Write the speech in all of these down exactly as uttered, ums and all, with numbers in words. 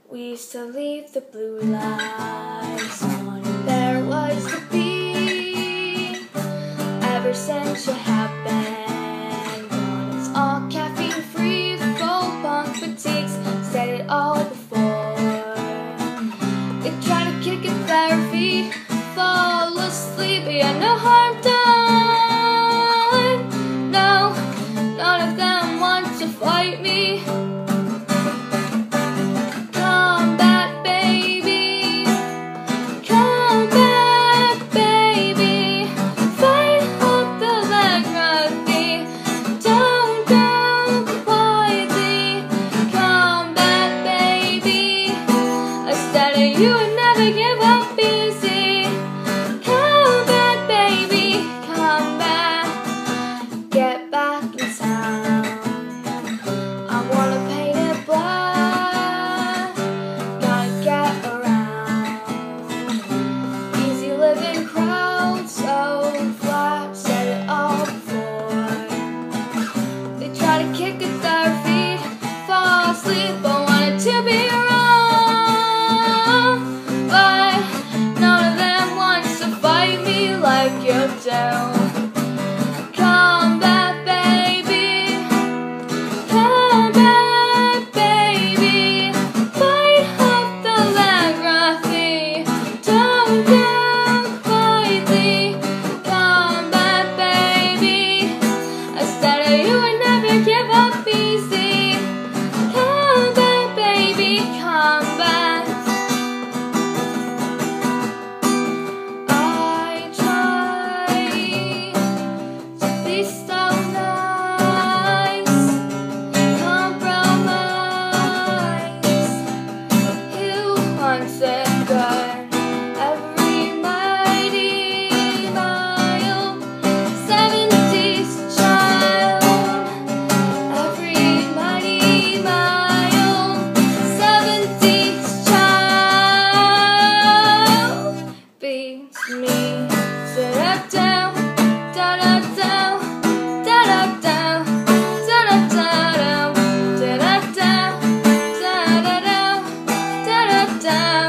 We used to leave the blue lights on, and there was the beat. Ever since you have been gone, it's all caffeine free, full punk boutiques. Said it all before. They try to kick at their feet, fall asleep, but yeah, no harm done. No, none of them want to fight me. You would never give up easy. Come back, baby, come back. Get back in town. I wanna paint it black. Gotta get around. Easy living crowd, so flat. Said it all before. They try to kick at their feet, fall asleep, but wanted to be wrong. Like you do. Come back, baby. Come back, baby. Fight up the legraphy. Don't go quietly. Come back, baby. I said you would never give up easy. Come back, baby. Come back. Said good. Every mighty mile, seventies child. Every mighty mile, seventies child. Beats me. Sit up down, da da down, da da down, da da down, da da down, da da down, da da down.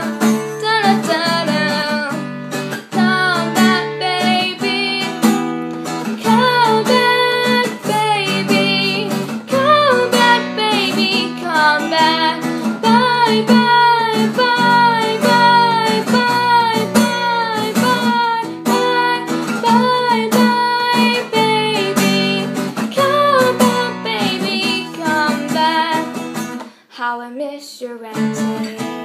How I miss your ranting.